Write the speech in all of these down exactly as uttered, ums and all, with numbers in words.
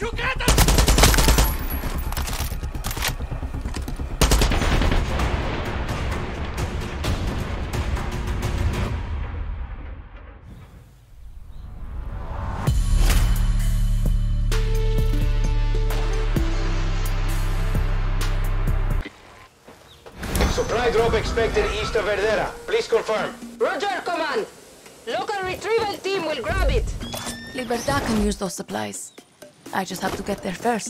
Together! Supply drop expected east of Verdera. Please confirm. Roger, Command. Local retrieval team will grab it. Libertad can use those supplies. I just have to get there first.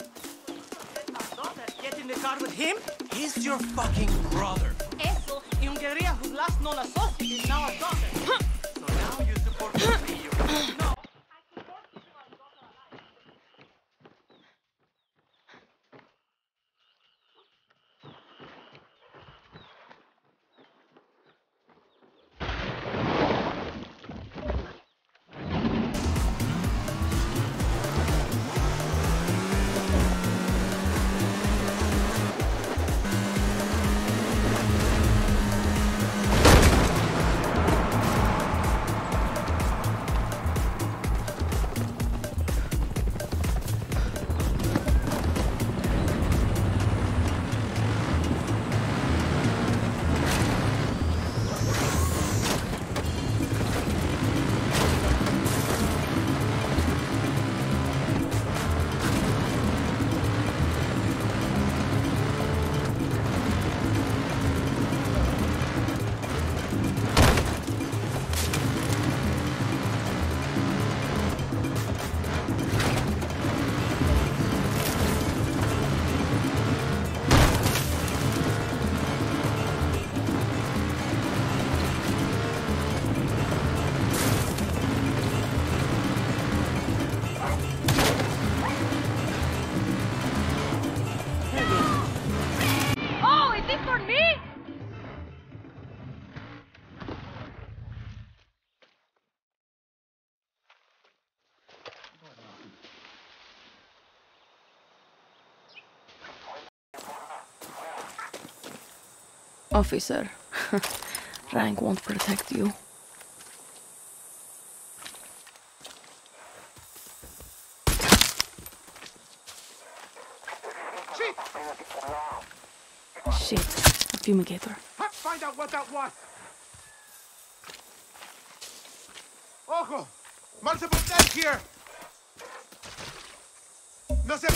Get in the car with him? He's your fucking brother. Eso, y Hungría, whose last known associate is now a daughter. So now you support me. No. Officer, rank won't protect you. Shit! Shit, a fumigator. Find out what that was! Ojo! Multiple deaths here! No se...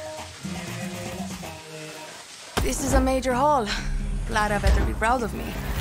This is a major haul. Lara better be proud of me.